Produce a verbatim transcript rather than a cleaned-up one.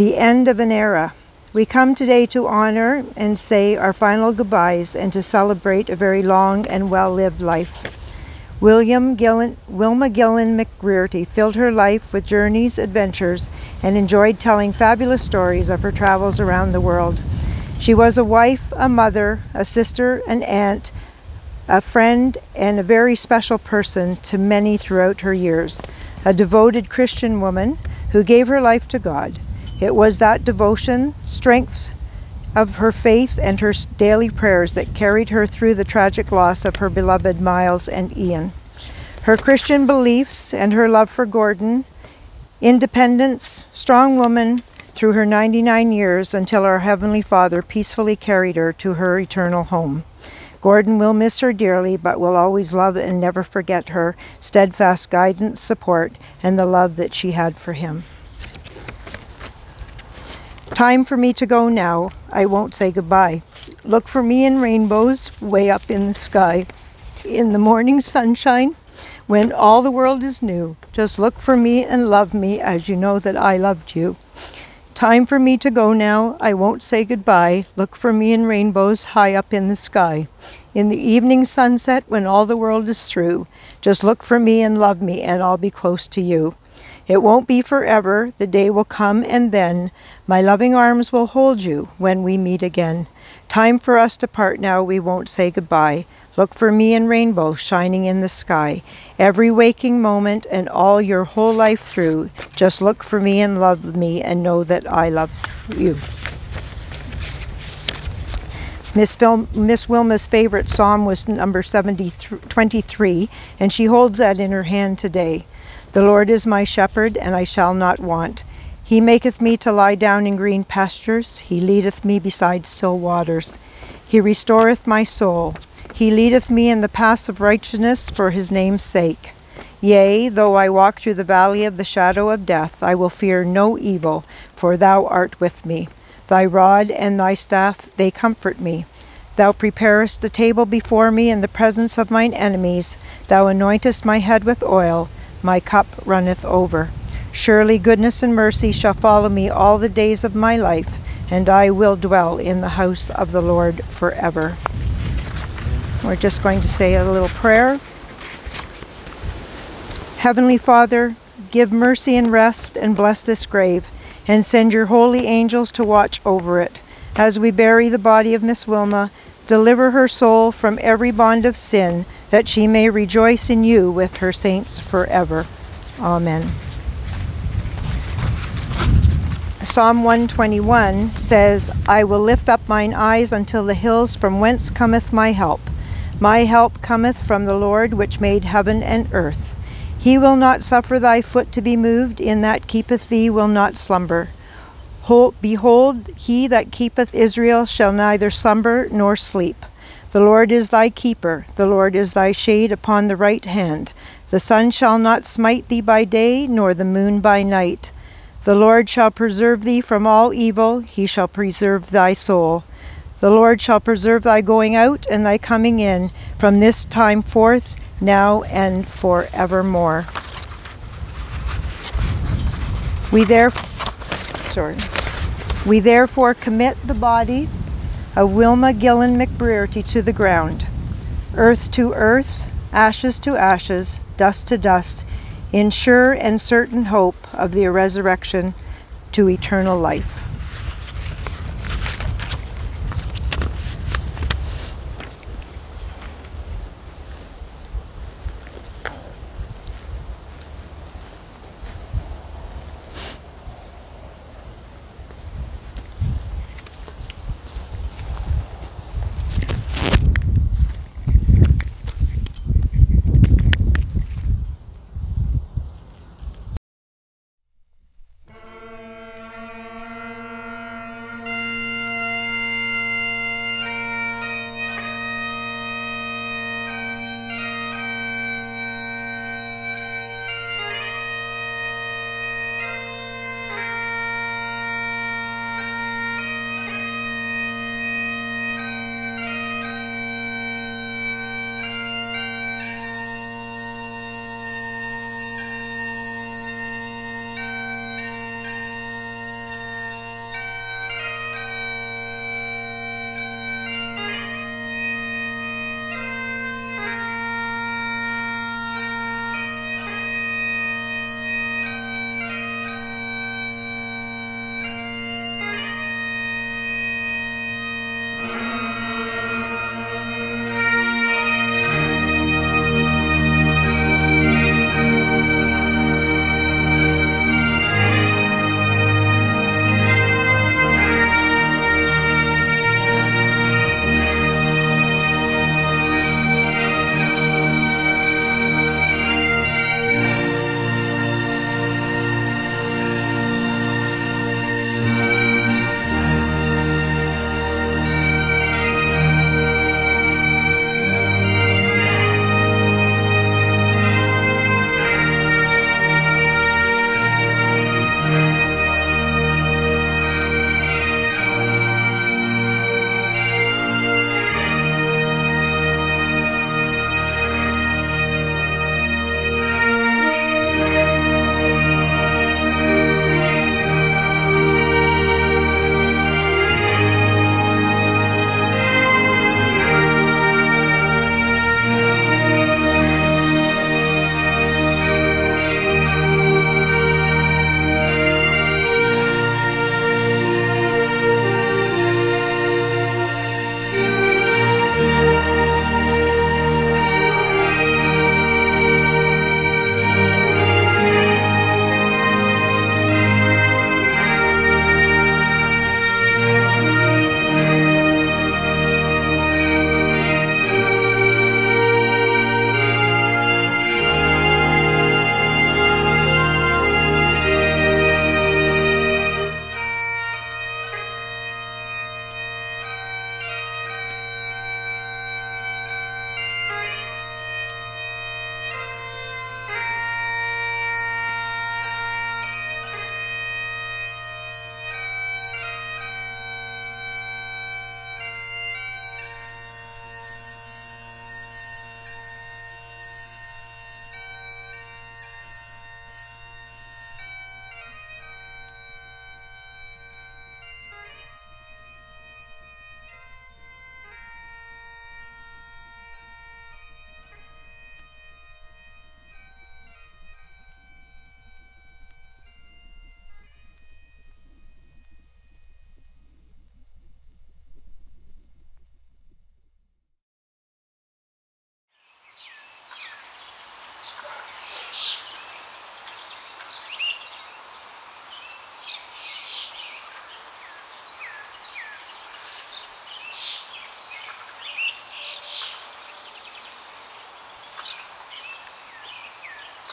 the end of an era. We come today to honor and say our final goodbyes and to celebrate a very long and well-lived life. William Gillen, Wilma Gillen McGrearty filled her life with journeys, adventures, and enjoyed telling fabulous stories of her travels around the world. She was a wife, a mother, a sister, an aunt, a friend, and a very special person to many throughout her years. A devoted Christian woman who gave her life to God. It was that devotion, strength of her faith, and her daily prayers that carried her through the tragic loss of her beloved Myles and Ian. Her Christian beliefs and her love for Gordon, independence, strong woman through her ninety-nine years until our Heavenly Father peacefully carried her to her eternal home. Gordon will miss her dearly, but will always love and never forget her steadfast guidance, support, and the love that she had for him. Time for me to go now. I won't say goodbye. Look for me in rainbows way up in the sky. In the morning sunshine, when all the world is new, just look for me and love me as you know that I loved you. Time for me to go now. I won't say goodbye. Look for me in rainbows high up in the sky. In the evening sunset, when all the world is through, just look for me and love me, and I'll be close to you. It won't be forever, the day will come, and then my loving arms will hold you when we meet again. Time for us to part now, we won't say goodbye. Look for me in rainbows shining in the sky. Every waking moment and all your whole life through, just look for me and love me and know that I love you. Miss, Vil Miss Wilma's favorite psalm was number twenty-three, and she holds that in her hand today. The Lord is my shepherd, and I shall not want. He maketh me to lie down in green pastures. He leadeth me beside still waters. He restoreth my soul. He leadeth me in the paths of righteousness for his name's sake. Yea, though I walk through the valley of the shadow of death, I will fear no evil, for thou art with me. Thy rod and thy staff, they comfort me. Thou preparest a table before me in the presence of mine enemies. Thou anointest my head with oil. My cup runneth over. Surely goodness and mercy shall follow me all the days of my life, and I will dwell in the house of the Lord forever. We're just going to say a little prayer. Heavenly Father, give mercy and rest and bless this grave, and send your holy angels to watch over it. As we bury the body of Miss Wilma, deliver her soul from every bond of sin, that she may rejoice in you with her saints forever. Amen. Psalm one twenty-one says, I will lift up mine eyes until the hills, from whence cometh my help. My help cometh from the Lord, which made heaven and earth. He will not suffer thy foot to be moved, in that keepeth thee will not slumber. Behold, he that keepeth Israel shall neither slumber nor sleep. The Lord is thy keeper, the Lord is thy shade upon the right hand. The sun shall not smite thee by day, nor the moon by night. The Lord shall preserve thee from all evil, he shall preserve thy soul. The Lord shall preserve thy going out and thy coming in, from this time forth, now and forevermore. We therefore, sorry, we therefore commit the body of Wilma Gillen McGrearty to the ground, earth to earth, ashes to ashes, dust to dust, in sure and certain hope of the resurrection to eternal life.